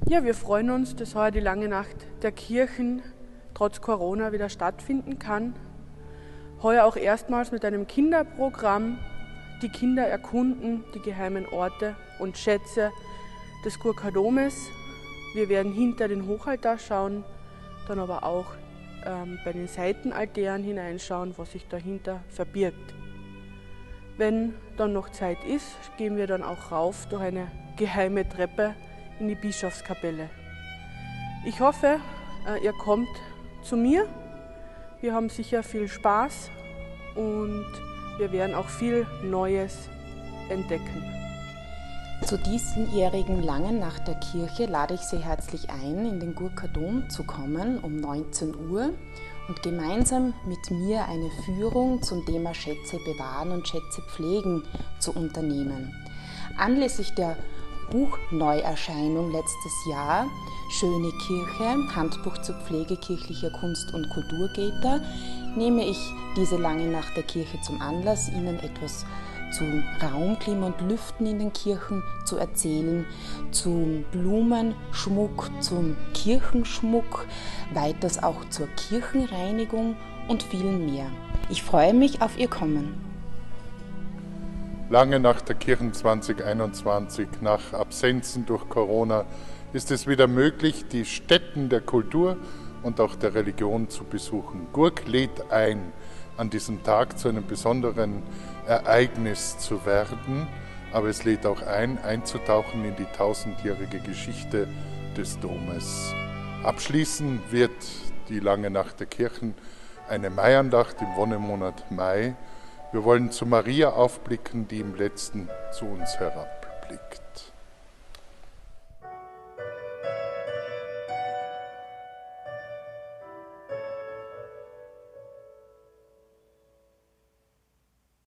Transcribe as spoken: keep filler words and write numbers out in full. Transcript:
Ja, wir freuen uns, dass heuer die lange Nacht der Kirchen trotz Corona wieder stattfinden kann. Heuer auch erstmals mit einem Kinderprogramm. Die Kinder erkunden die geheimen Orte und Schätze des Gurkadomes. Wir werden hinter den Hochaltar schauen, dann aber auch ähm, bei den Seitenaltären hineinschauen, was sich dahinter verbirgt. Wenn dann noch Zeit ist, gehen wir dann auch rauf durch eine geheime Treppe in die Bischofskapelle. Ich hoffe, ihr kommt zu mir. Wir haben sicher viel Spaß und wir werden auch viel Neues entdecken. Zu diesjährigen Langen Nacht der Kirche lade ich Sie herzlich ein, in den Gurkadom zu kommen um neunzehn Uhr und gemeinsam mit mir eine Führung zum Thema Schätze bewahren und Schätze pflegen zu unternehmen. Anlässlich der Buchneuerscheinung letztes Jahr Schöne Kirche, Handbuch zur Pflege kirchlicher Kunst- und Kulturgüter, nehme ich diese Lange Nacht der Kirche zum Anlass, Ihnen etwas zum Raumklima und Lüften in den Kirchen zu erzählen, zum Blumenschmuck, zum Kirchenschmuck, weiters auch zur Kirchenreinigung und viel mehr. Ich freue mich auf Ihr Kommen. Lange nach der Kirchen zwanzig einundzwanzig, nach Absenzen durch Corona, ist es wieder möglich, die Stätten der Kultur und auch der Religion zu besuchen. Gurk lädt ein, an diesem Tag zu einem besonderen Ereignis zu werden, aber es lädt auch ein, einzutauchen in die tausendjährige Geschichte des Domes. Abschließen wird die Lange Nacht der Kirchen eine Maiandacht im Wonnemonat Mai. Wir wollen zu Maria aufblicken, die im Letzten zu uns herabblickt.